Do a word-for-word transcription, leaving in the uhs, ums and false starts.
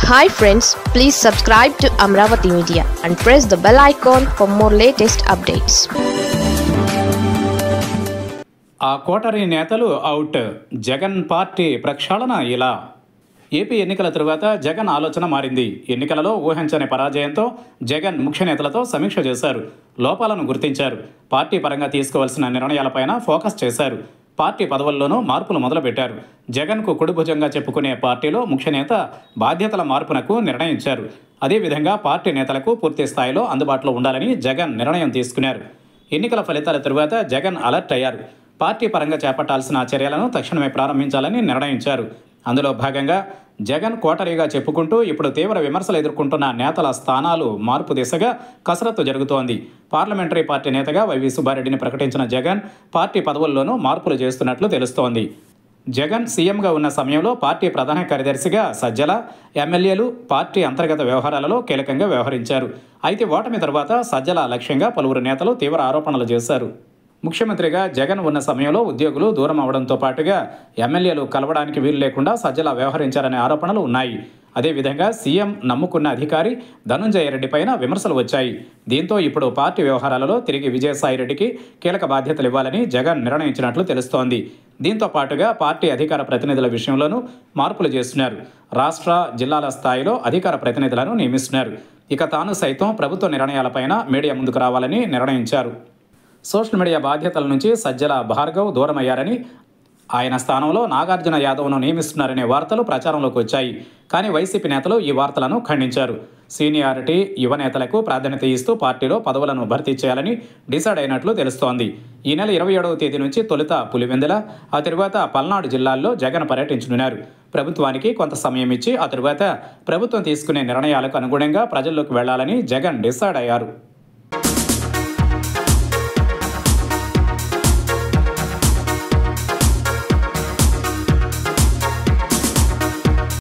Hi friends, please subscribe to Amravati Media and press the bell icon for more latest updates. ఆ coterie నేతలు out. Jagan పార్టీ ప్రక్షాళన ఇలా. AP ఎన్నికల తరువాత జగన్ ఆలోచన మారింది. ఎన్నికలలో ఊహించని పరాజయంతో జగన్ ముఖ్య నేతలతో సమీక్ష చేశారు. లోపాలను గుర్తించారు. పార్టీ పరంగా తీసుకోవాల్సిన నిర్ణయాలపైన ఫోకస్ చేశారు. పార్టీ పదవుల్లోనూ మార్పులు మొదలుపెట్టారు. జగన్కు కుడిభుజంగా చెప్పుకునే పార్టీలో ముఖ్య నేత బాధ్యతల మార్పునకు నిర్ణయించారు. అదేవిధంగా పార్టీ నేతలకు పూర్తి స్థాయిలో అందుబాటులో ఉండాలని జగన్ నిర్ణయం తీసుకున్నారు. ఎన్నికల ఫలితాల తరువాత జగన్ అలర్ట్ అయ్యారు. పార్టీ పరంగా చేపట్టాల్సిన చర్యలను తక్షణమే ప్రారంభించాలని నిర్ణయించారు. అందులో భాగంగా జగన్ కోటరీగా చెప్పుకుంటూ ఇప్పుడు తీవ్ర విమర్శలు ఎదుర్కొంటున్న నేతల స్థానాలు మార్పు దిశగా కసరత్తు జరుగుతోంది. పార్లమెంటరీ పార్టీ నేతగా వైవి సుబ్బారెడ్డిని ప్రకటించిన జగన్ పార్టీ పదవుల్లోనూ మార్పులు చేస్తున్నట్లు తెలుస్తోంది. జగన్ సీఎంగా ఉన్న సమయంలో పార్టీ ప్రధాన కార్యదర్శిగా సజ్జల, ఎమ్మెల్యేలు పార్టీ అంతర్గత వ్యవహారాలలో కీలకంగా వ్యవహరించారు. అయితే ఓటమి తర్వాత సజ్జల లక్ష్యంగా పలువురు నేతలు తీవ్ర ఆరోపణలు చేశారు. ముఖ్యమంత్రిగా జగన్ ఉన్న సమయంలో ఉద్యోగులు దూరం అవడంతో పాటుగా ఎమ్మెల్యేలు కలవడానికి వీలు లేకుండా సజ్జల వ్యవహరించారనే ఆరోపణలు ఉన్నాయి. అదేవిధంగా సీఎం నమ్ముకున్న అధికారి ధనుంజయ రెడ్డి పైన విమర్శలు వచ్చాయి. దీంతో ఇప్పుడు పార్టీ వ్యవహారాలలో తిరిగి విజయసాయిరెడ్డికి కీలక బాధ్యతలు ఇవ్వాలని జగన్ నిర్ణయించినట్లు తెలుస్తోంది. దీంతో పాటుగా పార్టీ అధికార ప్రతినిధుల విషయంలోనూ మార్పులు చేస్తున్నారు. రాష్ట్ర, జిల్లాల స్థాయిలో అధికార ప్రతినిధులను నియమిస్తున్నారు. ఇక తాను సైతం ప్రభుత్వ నిర్ణయాలపైన మీడియా ముందుకు రావాలని నిర్ణయించారు. సోషల్ మీడియా బాధ్యతల నుంచి సజ్జల భార్గవ్ దూరమయ్యారని, ఆయన స్థానంలో నాగార్జున యాదవ్ను నియమిస్తున్నారనే వార్తలు ప్రచారంలోకి వచ్చాయి. కానీ వైసీపీ నేతలు ఈ వార్తలను ఖండించారు. సీనియారిటీ, యువ నేతలకు ప్రాధాన్యత ఇస్తూ పార్టీలో పదవులను భర్తీ చేయాలని డిసైడ్ అయినట్లు తెలుస్తోంది. ఈ నెల ఇరవై ఏడవ తేదీ నుంచి తొలుత పులివెందుల, ఆ తరువాత పల్నాడు జిల్లాల్లో జగన్ పర్యటించనున్నారు. ప్రభుత్వానికి కొంత సమయం ఇచ్చి ఆ తరువాత ప్రభుత్వం తీసుకునే నిర్ణయాలకు అనుగుణంగా ప్రజల్లోకి వెళ్లాలని జగన్ డిసైడ్ అయ్యారు.